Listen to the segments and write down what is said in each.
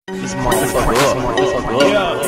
This motherfucker.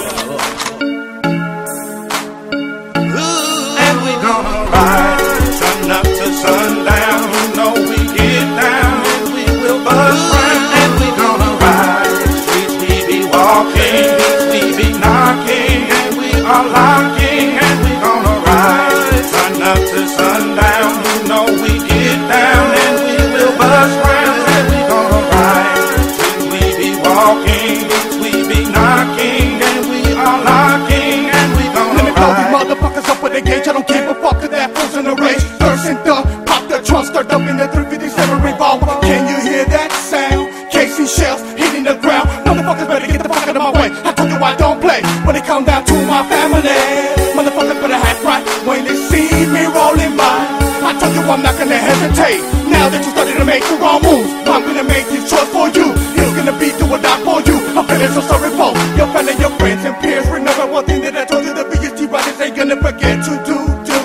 And we gonna ride sun up to sundown. You know we get down and we will bust round. And we gonna ride streets we be walking, beats we be knocking, and we are locking. And we gonna ride sun up to sundown. You know we get down and we will bust round. And we gonna ride streets we be walking, beats we be knocking, and we are locking. And we gonna Let me blow these motherfuckers up with the gauge. I don't give a fuck if that fool's in the rage. Thirst and thumb, pop the trunk, start dumping the 357 revolver. Can you hear that sound? Casing shells hitting the ground. Motherfuckers better get the fuck out of my way. I told you I don't play when it come down to my family. Motherfuckers better act right when they see me rolling by. I told you I'm not gonna hesitate. Now that you started to make the wrong moves, I'm gonna make this choice for you. It's gonna be do or die for you. I'm feeling so sorry for your family, your friends and peers. Remember one thing that I told you, the BST riders ain't gonna forget to do.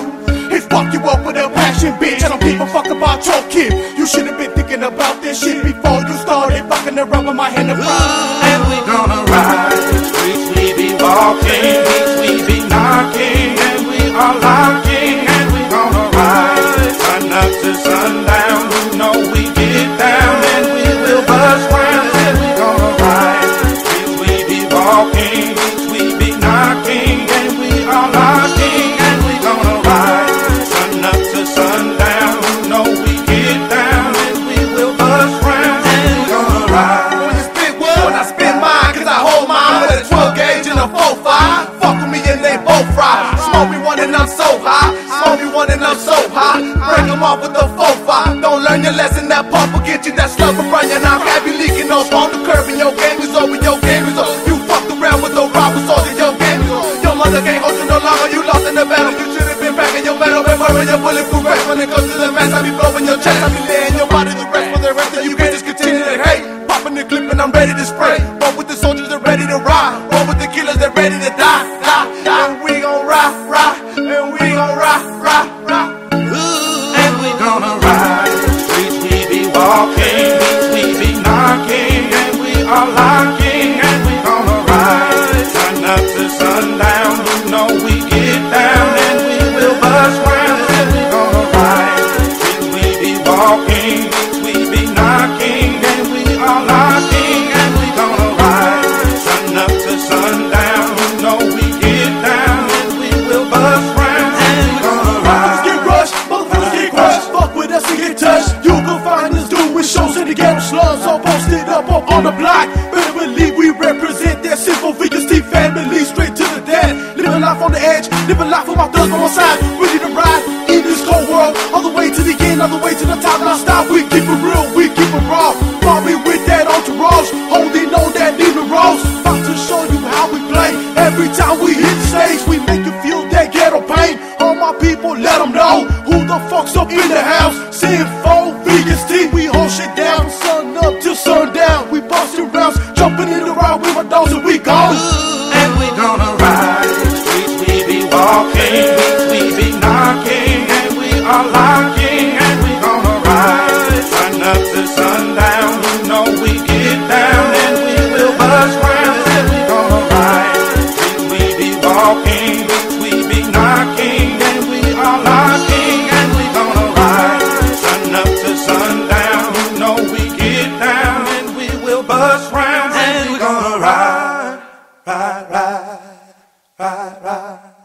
Is fuck you up with a passion, bitch. I don't give a fuck about your kid. You should've been thinking about this shit before you started fucking around with my hand of pride. And we gonna ride streets we be walking, beats we be knocking, and we are locking. And we gonna ride sun up to sundown. You know we get down and we will bust round. And we gonna ride streets we be walking, beats we be knocking, and we are locking. And we gonna ride sun up to sundown. You know we get down and we will bust round. And we gonna ride. When you spit wood, when I spit mine, cause I hold mine with a 12 gauge and a 4-5. Fuck with me and they both fry. Smoke me one and I'm so high. Smoke me one and I'm so high. Break them off with the 4-5. Don't learn your lesson, that pump will get you that slug for running. I'll have you leaking off on the curb and your game is over, your game is over. You fucked around with the robbers, all that your game is over. Your mother can't hold you no longer, you lost in the battle. You should've been packing your metal and wearing your bulletproof vest. When it goes to the mass, I be blowing your chest. I be laying your body to rest for the rest of you can't just continue to hate. Popping the clip and I'm ready to spray. Roll with the soldiers, they're ready to ride. Roll with the killers, they're ready to die. And we gon' ride. And we gon' ride. And we gonna ride streets we be walking, beats we be knocking, and we are locking. And we gonna ride sun up to sundown. You know we get down and we will bust round. And we gonna ride streets we be walking, beats we be knocking, and we are locking. And we gonna ride sun up to sundown. You know we get down and we will bust round. And we gonna ride. Get rushed, motherfuckers get crushed. Fuck with us and get touched. You can find us doing shows in the ghetto slums, all posted up on the block. Better believe we represent that simple VST family, straight to the dead. Living life on the edge, living life with my thugs on my side. Ready to ride in this cold world, all the way to the end, all the way to the top. Now stop, we keep it real, we keep it raw. Bobby with that entourage, holding on that Nina Rose. About to show you how we play. Every time we hit the stage, we make you feel that ghetto pain. All my people, let them know who the fuck's up in the house. Saying for VST, we hold shit down, sun up till sundown. We busting rounds, jumping in the ride with my dogs and we gone. And we gonna ride streets we be walking, beats we be knocking, and we are locking. And we gonna ride sun up to sundown. You know we get down and we will bust round. And we gonna ride streets we be walking, beats we be knocking, and we are locking. And we gonna ride sun up to sundown. You know we get down and we will bust round. And we gonna ride.